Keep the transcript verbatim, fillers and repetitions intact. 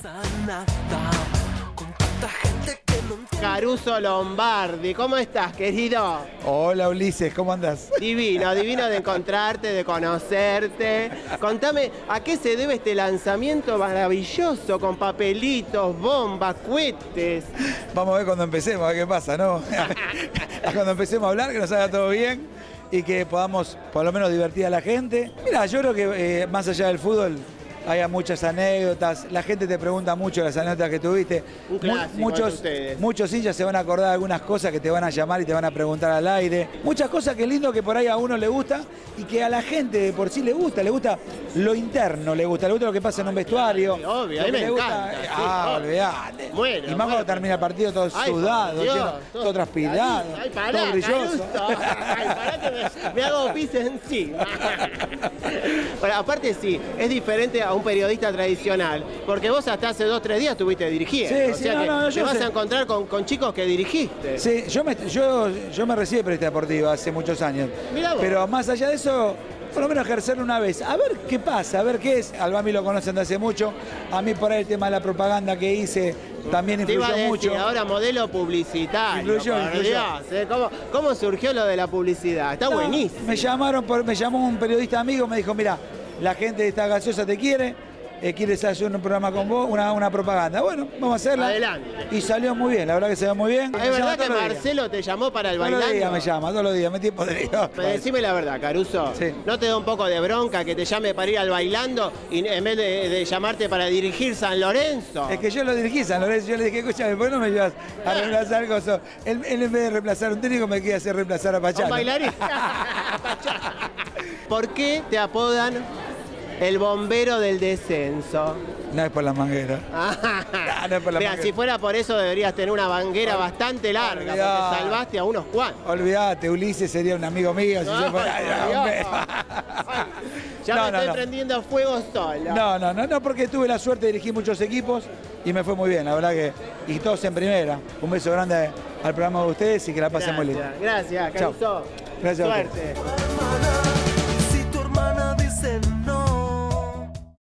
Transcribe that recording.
Caruso Lombardi, ¿cómo estás, querido? Hola, Ulises, ¿cómo andás? Divino, divino de encontrarte, de conocerte. Contame, ¿a qué se debe este lanzamiento maravilloso con papelitos, bombas, cohetes? Vamos a ver cuando empecemos, a ver qué pasa, ¿no? Cuando empecemos a hablar, que nos haga todo bien y que podamos por lo menos divertir a la gente. Mira, yo creo que eh, más allá del fútbol hay muchas anécdotas, la gente te pregunta mucho las anécdotas que tuviste. Un clásico muchos, muchos hinchas se van a acordar de algunas cosas que te van a llamar y te van a preguntar al aire. Muchas cosas que es lindo que por ahí a uno le gusta y que a la gente de por sí le gusta, le gusta lo interno, le gusta, le gusta lo que pasa en un vestuario. Sí, obvio, a mí me me gusta. encanta. Sí, Ah, obvio. olvidate. Bueno, y más bueno, cuando termina el partido todo ay, sudado, Dios, lleno, todo, todo transpirado, ay, pará, todo brilloso. Caruso. Ay, pará que me, me hago pis encima. Bueno, aparte sí, es diferente a un periodista tradicional, porque vos hasta hace dos o tres días estuviste dirigiendo. Sí, o sí, sea no, que no, te yo vas sé. a encontrar con, con chicos que dirigiste. Sí, yo me, yo, yo me recibí de periodista deportivo hace muchos años. Mirá vos. Pero más allá de eso, por lo menos ejercerlo una vez. A ver qué pasa, a ver qué es. Al Bami lo conocen de hace mucho. A mí por ahí el tema de la propaganda que hice también Te iba a influyó decir, mucho. ahora modelo publicitario. Influyó, por influyó. Dios, ¿eh? ¿Cómo, ¿Cómo surgió lo de la publicidad? Está No, buenísimo. Me llamaron, por, me llamó un periodista amigo, me dijo, mira, la gente de esta gaseosa te quiere, eh, quieres hacer un programa con vos, una, una propaganda. Bueno, vamos a hacerla. Adelante. Y salió muy bien, la verdad que salió muy bien. ¿Es verdad que Marcelo te llamó para el Todos los bailando? días me llama, todos los días, me tiene podrido. Pero decime la verdad, Caruso. Sí. ¿No te da un poco de bronca que te llame para ir al bailando y en vez de, de llamarte para dirigir San Lorenzo? Es que yo lo dirigí, San Lorenzo, yo le dije, escúchame, ¿por qué no me llevas a reemplazar cosas? Él, él en vez de reemplazar a un técnico me quiere hacer reemplazar a ¿Un Pachano. bailarín? ¿Por qué te apodan el bombero del descenso? No es por la manguera. Ah, no es por la Mira, manguera. si fuera por eso deberías tener una banguera Ol- bastante larga, olvidá. porque salvaste a unos cuantos. Olvídate, Ulises sería un amigo mío si yo fuera. Ay, Ay, por hombre. Dios. Ay, ya No, me no, estoy no. prendiendo fuego solo. No, no, no, no, porque tuve la suerte de dirigir muchos equipos y me fue muy bien, la verdad que. Y todos en primera. Un beso grande al programa de ustedes y que la pasen muy lindo. Gracias, gracias, Chao. Caruso. Gracias a ustedes. Suerte.